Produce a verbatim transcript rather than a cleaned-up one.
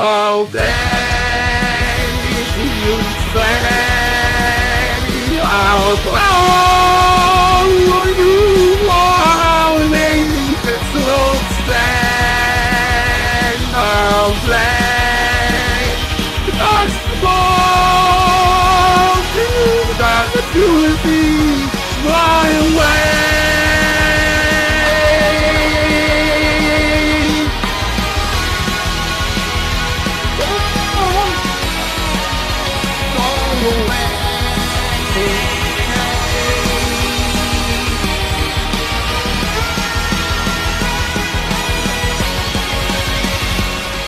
All day you say I'll follow you all make this little stand. I'll play a small tune that the two of me fly away. Away.